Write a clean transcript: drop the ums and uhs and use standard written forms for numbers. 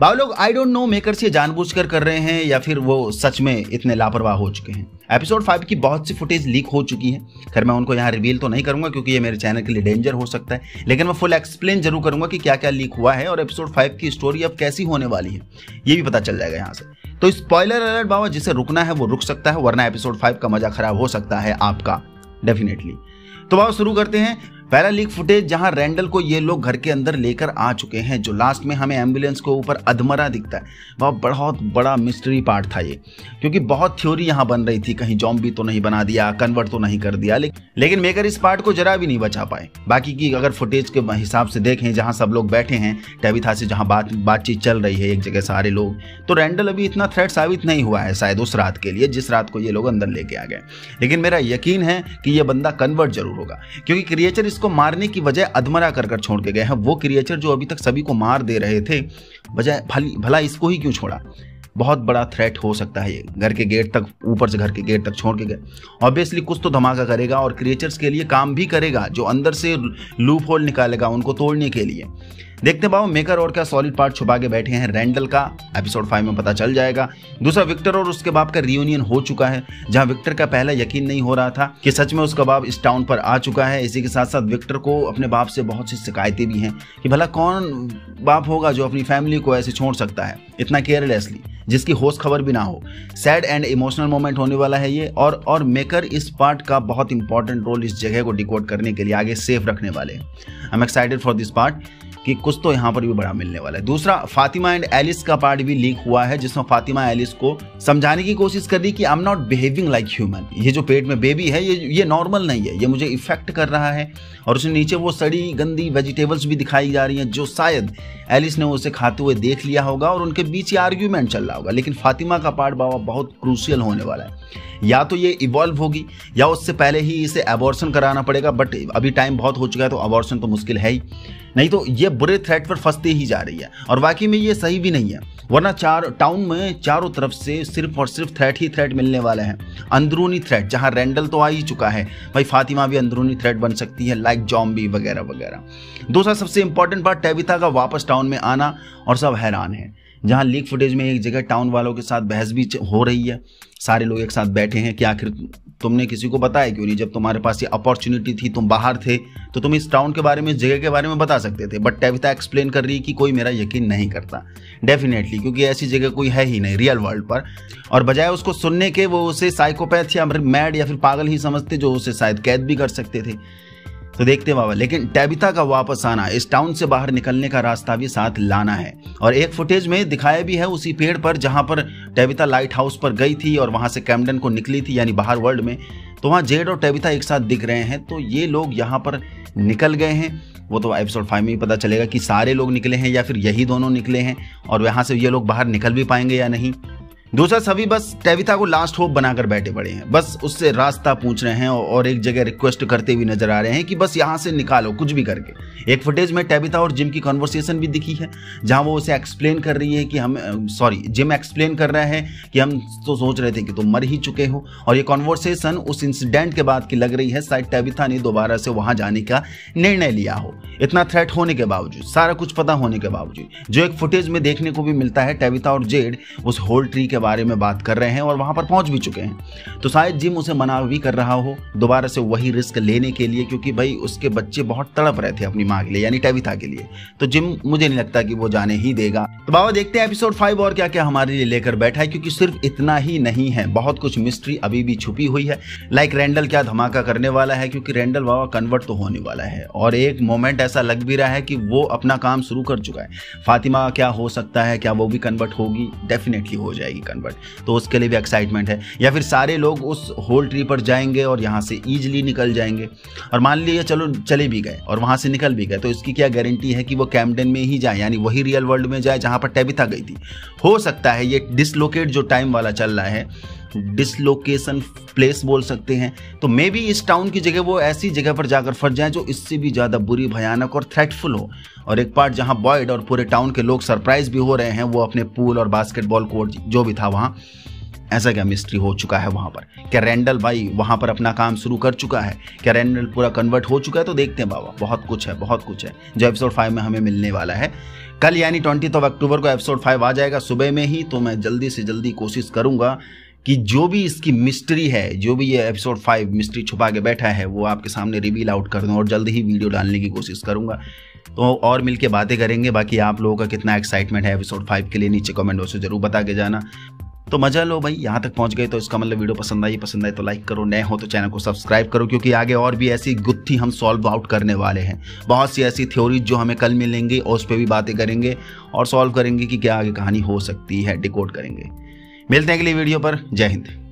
बाव लोग I don't know makers ये जानबूझकर कर रहे हैं या फिर वो सच में इतने लापरवाह हो चुके हैं। एपिसोड 5 की बहुत सी फुटेज लीक हो चुकी है। खैर मैं उनको यहाँ रिवील तो नहीं करूंगा क्योंकि ये मेरे चैनल के लिए डेंजर हो सकता है, लेकिन मैं फुल एक्सप्लेन जरूर करूंगा कि क्या क्या लीक हुआ है और एपिसोड 5 की स्टोरी अब कैसी होने वाली है ये भी पता चल जाएगा यहाँ से। तो स्पॉइलर अलर्ट बाबा, जिसे रुकना है वो रुक सकता है, वरना एपिसोड 5 का मजा खराब हो सकता है आपका डेफिनेटली। तो बाबा शुरू करते हैं। पहला लीक फुटेज जहां रैंडल को ये लोग घर के अंदर लेकर आ चुके हैं, जो लास्ट में हमें एम्बुलेंस के ऊपर अधमरा दिखता है, वह बहुत बड़ा मिस्ट्री पार्ट था ये, क्योंकि बहुत थ्योरी यहां बन रही थी, कहीं जॉम्बी तो नहीं बना दिया, कन्वर्ट तो नहीं कर दिया, लेकिन मेकर इस पार्ट को जरा भी नहीं बचा पाए। बाकी की अगर फुटेज के हिसाब से देखें, जहां सब लोग बैठे हैं टेबिथा से, जहां बातचीत चल रही है एक जगह सारे लोग, तो रैंडल अभी इतना थ्रेट साबित नहीं हुआ है शायद उस रात के लिए जिस रात को ये लोग अंदर लेके आ गए। लेकिन मेरा यकीन है कि ये बंदा कन्वर्ट जरूर होगा, क्योंकि क्रिएचर इसको मारने की बजाय अधमरा कर छोड़ के गए हैं। वो क्रिएचर जो अभी तक सभी को मार दे रहे थे, बजाय भला इसको ही क्यों छोड़ा। बहुत बड़ा थ्रेट हो सकता है ये, घर के गेट तक, ऊपर से घर के गेट तक छोड़ के गए। ऑब्वियसली कुछ तो धमाका करेगा और क्रिएचर्स के लिए काम भी करेगा, जो अंदर से लूप होल निकालेगा उनको तोड़ने के लिए। देखते बाबा मेकर और क्या सॉलिड पार्ट छुपा के बैठे हैं रैंडल का, एपिसोड 5 में पता चल जाएगा। दूसरा, विक्टर और उसके बाप का रियूनियन हो चुका है, जहां विक्टर का पहला यकीन नहीं हो रहा था कि सच में उसका बाप इस टाउन पर आ चुका है। इसी के साथ साथ विक्टर को अपने बाप से बहुत सी शिकायतें भी हैं कि भला कौन बाप होगा जो अपनी फैमिली को ऐसे छोड़ सकता है इतना केयरलेसली, जिसकी होश खबर भी ना हो। सैड एंड इमोशनल मोमेंट होने वाला है ये, और मेकर इस पार्ट का बहुत इंपॉर्टेंट रोल इस जगह को डिकोड करने के लिए आगे सेफ रखने वाले हैं। I am excited for this part कि कुछ तो यहाँ पर भी बड़ा मिलने वाला है। दूसरा, फातिमा एंड एलिस का पार्ट भी लीक हुआ है, जिसमें फातिमा एलिस को समझाने की कोशिश कर रही कि I am not behaving like human. ये जो पेट में बेबी है ये नॉर्मल नहीं है, ये मुझे इफेक्ट कर रहा है। और उसने नीचे वो सड़ी गंदी वेजिटेबल्स भी दिखाई जा रही हैं, जो शायद एलिस ने उसे खाते हुए देख लिया होगा और उनके बीच ये आर्ग्यूमेंट चल रहा होगा। लेकिन फातिमा का पार्ट बाबा बहुत क्रूशियल होने वाला है। या तो ये इवॉल्व होगी या उससे पहले ही इसे अबॉर्शन कराना पड़ेगा, बट अभी टाइम बहुत हो चुका है तो अबॉर्शन तो मुश्किल है ही, नहीं तो ये बुरे थ्रेट पर फंसते ही जा रही है। और वाकई में ये सही भी नहीं है, वरना टाउन में चारों तरफ से सिर्फ और सिर्फ थ्रेट ही थ्रेट मिलने वाले हैं। अंदरूनी थ्रेट, जहां रैंडल तो आ ही चुका है, भाई फातिमा भी अंदरूनी थ्रेट बन सकती है, लाइक जॉम्बी वगैरह वगैरह। दूसरा सबसे इंपॉर्टेंट बात, टेबिथा का वापस टाउन में आना, और सब हैरान है। जहां लीक फुटेज में एक जगह टाउन वालों के साथ बहस भी हो रही है, सारे लोग एक साथ बैठे हैं कि आखिर तुमने किसी को बताया क्यों नहीं, जब तुम्हारे पास ये अपॉर्चुनिटी थी, तुम बाहर थे, तो तुम इस टाउन के बारे में, इस जगह के बारे में बता सकते थे। बट टेबिथा एक्सप्लेन कर रही है कि कोई मेरा यकीन नहीं करता डेफिनेटली, क्योंकि ऐसी जगह कोई है ही नहीं रियल वर्ल्ड पर। और बजाय उसको सुनने के वो उसे साइकोपैथ या मैड या फिर पागल ही समझते, जो उसे शायद कैद भी कर सकते थे। तो देखते बाबा, लेकिन टेबिथा का वापस आना, इस टाउन से बाहर निकलने का रास्ता भी साथ लाना है। और एक फुटेज में दिखाया भी है उसी पेड़ पर जहां पर टेबिथा लाइट हाउस पर गई थी और वहां से कैम्पडन को निकली थी, यानी बाहर वर्ल्ड में, तो वहां जेड और टेबिथा एक साथ दिख रहे हैं। तो ये लोग यहाँ पर निकल गए हैं, वो तो एपिसोड 5 में ही पता चलेगा कि सारे लोग निकले हैं या फिर यही दोनों निकले हैं, और यहाँ से ये लोग बाहर निकल भी पाएंगे या नहीं। दूसरा, सभी बस टेबिथा को लास्ट होप बनाकर बैठे पड़े हैं, बस उससे रास्ता पूछ रहे हैं और एक जगह रिक्वेस्ट करते हुए नजर आ रहे हैं कि बस यहाँ से निकालो कुछ भी करके। एक फुटेज में टेबिथा और जिम की कन्वर्सेशन भी दिखी है, जहां वो उसे एक्सप्लेन कर रही है कि जिम एक्सप्लेन कर रहा है कि हम तो सोच रहे थे कि तुम मर ही चुके हो। और ये कन्वर्सेशन उस इंसिडेंट के बाद की लग रही है, शायद टेबिथा ने दोबारा से वहां जाने का निर्णय लिया हो, इतना थ्रेट होने के बावजूद, सारा कुछ पता होने के बावजूद। जो एक फुटेज में देखने को भी मिलता है, टेबिथा और जेड उस होल ट्री के बारे में बात कर रहे हैं और वहां पर पहुंच भी चुके हैं। तो शायद जिम उसे मना भी कर रहा हो दोबारा से वही रिस्क लेने के लिए, क्योंकि भाई उसके बच्चे बहुत तड़प रहे थे अपनी मां के लिए, यानी टेबिथा के लिए। तो जिम मुझे नहीं लगता कि वो जाने ही देगा। तो बाबा देखते हैं एपिसोड 5 और क्या क्या हमारे लिए लेकर बैठा है, क्योंकि सिर्फ इतना ही नहीं है, बहुत कुछ मिस्ट्री अभी भी छुपी हुई है। लाइक रैंडल क्या धमाका करने वाला है, क्योंकि रैंडल बाबा कन्वर्ट तो होने वाला है, और एक मोमेंट ऐसा लग भी रहा है कि वो अपना काम शुरू कर चुका है। फातिमा क्या हो सकता है, क्या वो भी कन्वर्ट होगी? डेफिनेटली हो जाएगी कन्वर्ट, तो उसके लिए भी एक्साइटमेंट है। या फिर सारे लोग उस होल ट्री पर जाएंगे और यहाँ से ईजिली निकल जाएंगे, और मान लीजिए चलो चले भी गए और वहाँ से निकल भी गए, तो इसकी क्या गारंटी है कि वो कैम्पडन में ही जाए, यानी वही रियल वर्ल्ड में जाए जहाँ पर टेबिथा गई थी। हो सकता है ये डिसलोकेट जो टाइम वाला चल रहा है, डिसलोकेशन प्लेस बोल सकते हैं, तो मे बी इस टाउन की जगह वो ऐसी जगह पर जाकर फंस जाए जो इससे भी ज़्यादा बुरी, भयानक और थ्रेटफुल हो। और एक पार्ट जहां बॉयड और पूरे टाउन के लोग सरप्राइज भी हो रहे हैं, वो अपने पूल और बास्केटबॉल कोर्ट जो भी था वहां, ऐसा क्या मिस्ट्री हो चुका है वहां पर? क्या रैंडल भाई वहां पर अपना काम शुरू कर चुका है? क्या रैंडल पूरा कन्वर्ट हो चुका है? तो देखते हैं बाबा, बहुत कुछ है, बहुत कुछ है जो एपिसोड 5 में हमें मिलने वाला है। कल यानी 20 अक्टूबर को एपिसोड 5 आ जाएगा सुबह में ही। तो मैं जल्दी से जल्दी कोशिश करूंगा कि जो भी इसकी मिस्ट्री है, जो भी ये एपिसोड 5 मिस्ट्री छुपा के बैठा है, वो आपके सामने रिवील आउट कर दूं और जल्द ही वीडियो डालने की कोशिश करूंगा। तो और मिलके बातें करेंगे। बाकी आप लोगों का कितना एक्साइटमेंट है एपिसोड 5 के लिए नीचे कमेंट बॉक्स में जरूर बता के जाना। तो मजा लो भाई, यहाँ तक पहुंच गए तो इसका मतलब वीडियो पसंद आए तो लाइक करो, नए हो तो चैनल को सब्सक्राइब करो, क्योंकि आगे और भी ऐसी गुत्थी हम सॉल्व आउट करने वाले हैं। बहुत सी ऐसी थ्योरीज जो हमें कल मिलेंगी और उस पर भी बातें करेंगे और सॉल्व करेंगे कि क्या आगे कहानी हो सकती है, डिकोड करेंगे। मिलते हैं अगली वीडियो पर। जय हिंद।